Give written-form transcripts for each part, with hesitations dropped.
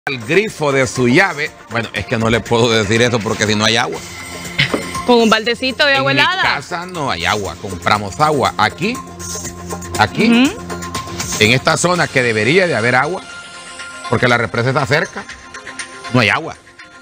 al grifo de su llave. Bueno, es que no le puedo decir eso porque si no hay agua. Con un baldecito de agua helada. En mi casa no hay agua, compramos agua. Aquí, en esta zona que debería de haber agua, porque la represa está cerca, no hay agua.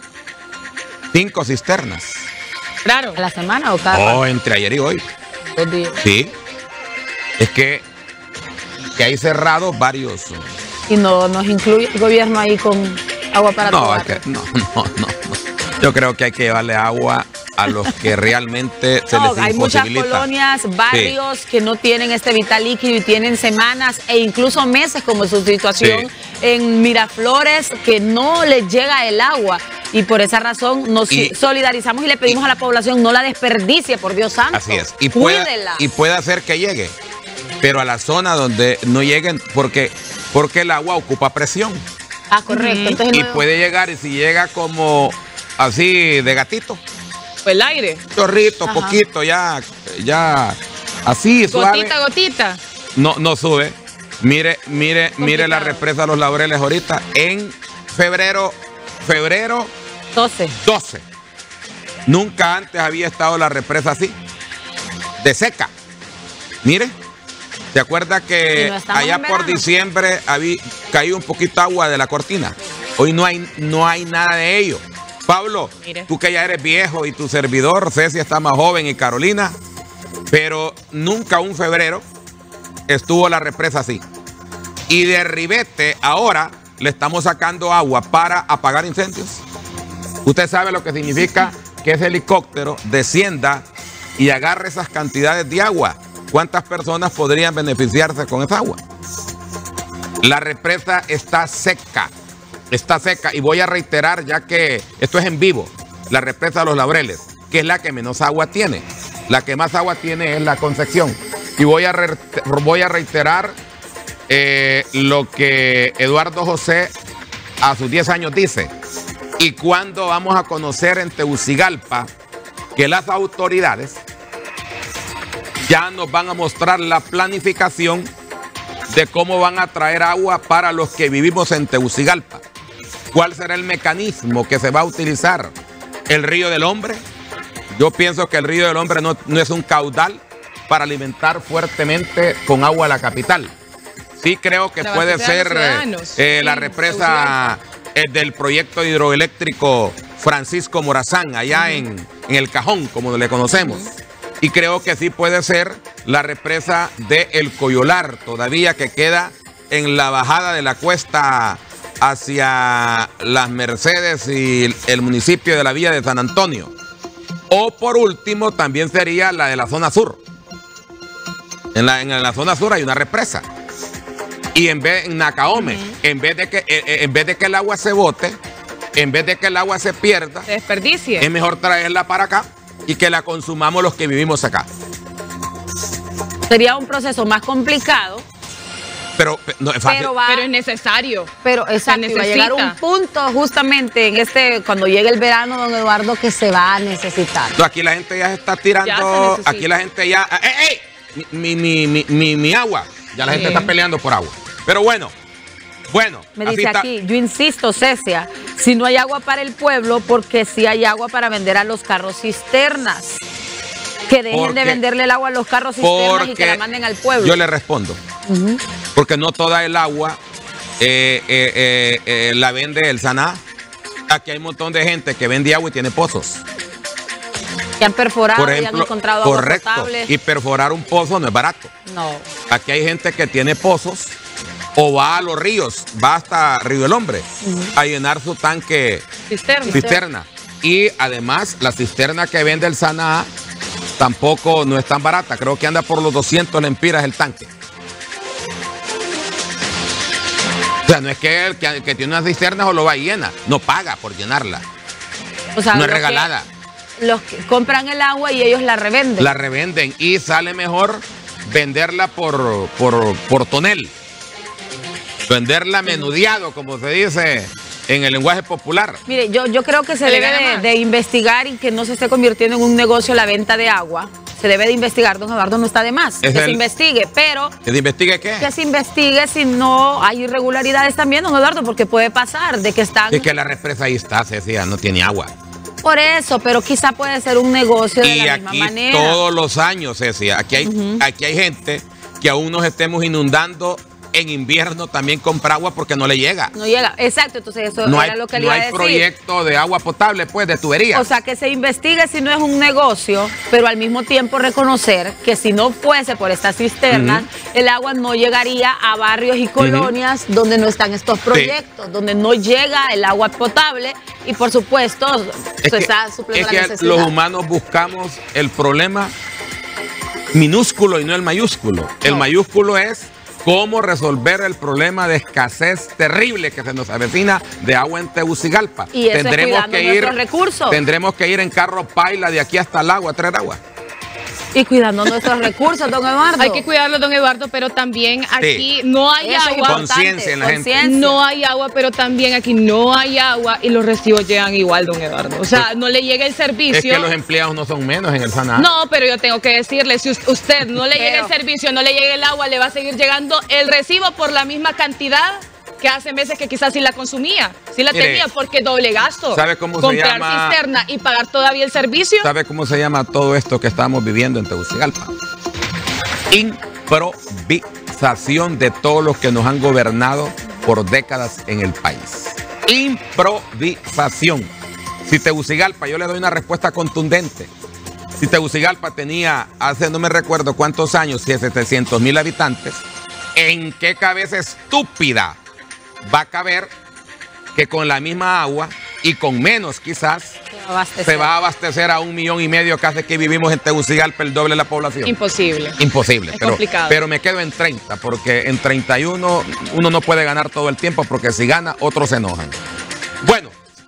5 cisternas. Claro. ¿A la semana o cada? Oh, entre ayer y hoy. 2 días. Sí. Es que hay cerrados varios. Y no nos incluye el gobierno ahí con agua para No, tomar. es que, no. Yo creo que hay que llevarle agua a los que realmente se les hay muchas imposibilita. colonias, barrios que no tienen este vital líquido y tienen semanas e incluso meses, como su situación en Miraflores, que no les llega el agua. Y por esa razón nos solidarizamos y le pedimos a la población no la desperdicie, por Dios santo. Así es. Cuídela. Y puede hacer que llegue, pero a la zona donde no lleguen, porque el agua ocupa presión. Ah, correcto. Entonces Y puede llegar, y si llega como así de gatito. Pues el aire. Chorrito, poquito, ya así, suave. Gotita. No sube. Mire la represa de los Laureles ahorita en febrero 12. Nunca antes había estado la represa así, de seca. Mire, ¿se acuerda que allá por diciembre caía un poquito agua de la cortina? Hoy no hay nada de ello. Pablo, tú que ya eres viejo y tu servidor, Ceci está más joven y Carolina, pero nunca un febrero estuvo la represa así. Y de ribete ahora le estamos sacando agua para apagar incendios. Usted sabe lo que significa que ese helicóptero descienda y agarre esas cantidades de agua. ¿Cuántas personas podrían beneficiarse con esa agua? La represa está seca. Está seca, y voy a reiterar, ya que esto es en vivo, la represa de los Laureles, que es la que menos agua tiene. La que más agua tiene es la Concepción. Y voy a reiterar lo que Eduardo José a sus 10 años dice. ¿Y cuándo vamos a conocer en Tegucigalpa que las autoridades ya nos van a mostrar la planificación de cómo van a traer agua para los que vivimos en Tegucigalpa? ¿Cuál será el mecanismo que se va a utilizar? ¿El Río del Hombre? Yo pienso que el Río del Hombre no es un caudal para alimentar fuertemente con agua a la capital. Sí creo que puede ser la represa del proyecto hidroeléctrico Francisco Morazán, allá en El Cajón, como le conocemos. Y creo que sí puede ser la represa de El Coyolar, todavía que queda en la bajada de la cuesta hacia Las Mercedes y el municipio de la Villa de San Antonio. O por último también sería la de la zona sur. En la zona sur hay una represa. Y en Nacaome, en vez de que el agua se bote, en vez de que el agua se pierda, se desperdicie, es mejor traerla para acá y que la consumamos los que vivimos acá. Sería un proceso más complicado. Pero no es fácil. Pero es necesario. Pero exacto, va a llegar un punto justamente en cuando llegue el verano, don Eduardo, que se va a necesitar. No, aquí la gente ya se está tirando, aquí la gente ya, mi agua, ya la gente está peleando por agua. Pero bueno. Me dice aquí, yo insisto, Cecia, si no hay agua para el pueblo, porque sí hay agua para vender a los carros cisternas. Que dejen de venderle el agua a los carros cisternas y que la manden al pueblo. Yo le respondo. Porque no toda el agua la vende el Saná. Aquí hay un montón de gente que vende agua y tiene pozos. Que han perforado, por ejemplo, y han encontrado agua potable. Y perforar un pozo no es barato. No. Aquí hay gente que tiene pozos o va a los ríos, va hasta Río del Hombre a llenar su tanque cisterna. Y además la cisterna que vende el Saná tampoco no es tan barata. Creo que anda por los 200 lempiras el tanque. O sea, no es que el que tiene una cisterna o lo va y llena. No paga por llenarla. O sea, no es regalada. Los que compran el agua y ellos la revenden. La revenden y sale mejor venderla por tonel. Venderla menudeado, como se dice en el lenguaje popular. Mire, yo creo que se debe de investigar y que no se esté convirtiendo en un negocio la venta de agua, se debe de investigar, don Eduardo, no está de más, que se investigue, pero... ¿Que se investigue qué? Que se investigue si no hay irregularidades también, don Eduardo, porque puede pasar de que están... Es que la represa ahí está, Cecilia, no tiene agua. Por eso, pero quizá puede ser un negocio de la misma manera. Y todos los años, Cecilia, aquí hay gente que aún nos estemos inundando en invierno también compra agua porque no le llega. No llega, exacto, entonces eso era lo que le iba a decir. No hay proyecto de agua potable, pues, de tubería. O sea, que se investigue si no es un negocio, pero al mismo tiempo reconocer que si no fuese por estas cisternas, el agua no llegaría a barrios y colonias donde no están estos proyectos, donde no llega el agua potable y, por supuesto, se está supliendo la necesidad. Los humanos buscamos el problema minúsculo y no el mayúsculo. El mayúsculo es cómo resolver el problema de escasez terrible que se nos avecina de agua en Tegucigalpa. Y eso tendremos que ir recursos. Tendremos que ir en carro paila de aquí hasta el agua a traer agua. Y cuidando nuestros recursos, don Eduardo. Hay que cuidarlo, don Eduardo, pero también aquí no hay agua. Conciencia en la gente. No hay agua, pero también aquí no hay agua y los recibos llegan igual, don Eduardo. O sea, no le llega el servicio. Es que los empleados no son menos en el Sanar. No, pero yo tengo que decirle, si usted no le llega el servicio, no le llega el agua, le va a seguir llegando el recibo por la misma cantidad que hace meses que quizás sí la consumía, sí la tenía, porque doble gasto. ¿Sabe cómo se llama? Comprar cisterna y pagar todavía el servicio. ¿Sabe cómo se llama todo esto que estamos viviendo en Tegucigalpa? Improvisación de todos los que nos han gobernado por décadas en el país. Improvisación. Si Tegucigalpa, yo le doy una respuesta contundente. Si Tegucigalpa tenía, hace no me recuerdo cuántos años, 700,000 habitantes, ¿en qué cabeza estúpida va a caber que con la misma agua y con menos quizás se va a abastecer a 1,5 millones casi que vivimos en Tegucigalpa, el doble de la población? Imposible. Imposible. Es complicado. Pero me quedo en 30 porque en 31 uno no puede ganar todo el tiempo porque si gana otros se enojan. Bueno.